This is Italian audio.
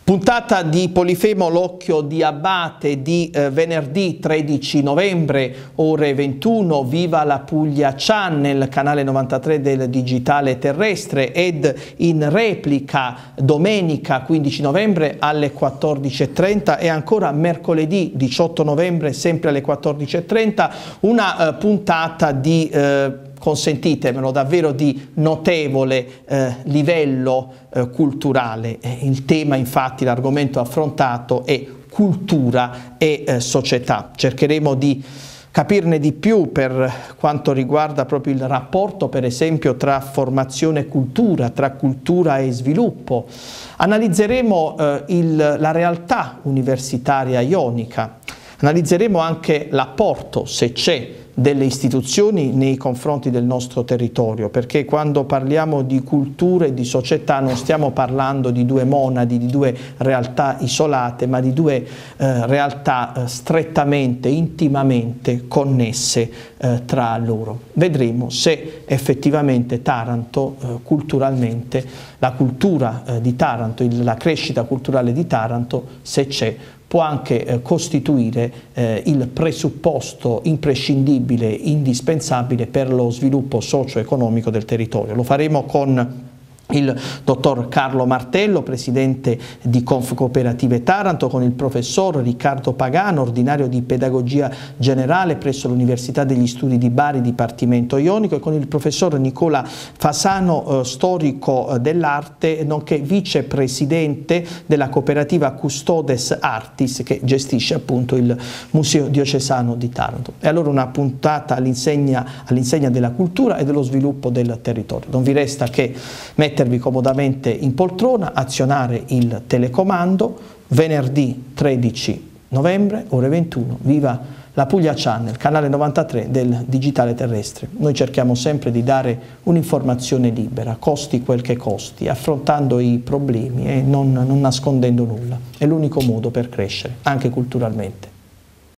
Puntata di Polifemo, l'occhio di Abate di venerdì 13 novembre, ore 21, viva la Puglia Channel, canale 93 del digitale terrestre, ed in replica domenica 15 novembre alle 14:30 e ancora mercoledì 18 novembre sempre alle 14:30, una puntata di consentitemelo, davvero di notevole livello culturale. Il tema, infatti, l'argomento affrontato è cultura e società. Cercheremo di capirne di più per quanto riguarda proprio il rapporto, per esempio, tra formazione e cultura, tra cultura e sviluppo. Analizzeremo la realtà universitaria ionica, analizzeremo anche l'apporto, se c'è, delle istituzioni nei confronti del nostro territorio, perché quando parliamo di cultura e di società non stiamo parlando di due monadi, di due realtà isolate, ma di due realtà strettamente, intimamente connesse tra loro. Vedremo se effettivamente Taranto, culturalmente, la cultura di Taranto, la crescita culturale di Taranto, se c'è, può anche costituire il presupposto imprescindibile, indispensabile per lo sviluppo socio-economico del territorio. Lo faremo con il dottor Carlo Martello, presidente di Confcooperative Taranto, con il professor Riccardo Pagano, ordinario di pedagogia generale presso l'Università degli Studi di Bari, Dipartimento Ionico, e con il professor Nicola Fasano, storico dell'arte, nonché vicepresidente della cooperativa Custodes Artis, che gestisce appunto il Museo Diocesano di Taranto. E allora una puntata all'insegna della cultura e dello sviluppo del territorio. Non vi resta che mettervi comodamente in poltrona, azionare il telecomando. Venerdì 13 novembre, ore 21, viva la Puglia Channel, canale 93 del digitale terrestre. Noi cerchiamo sempre di dare un'informazione libera, costi quel che costi, affrontando i problemi e non nascondendo nulla. È l'unico modo per crescere, anche culturalmente.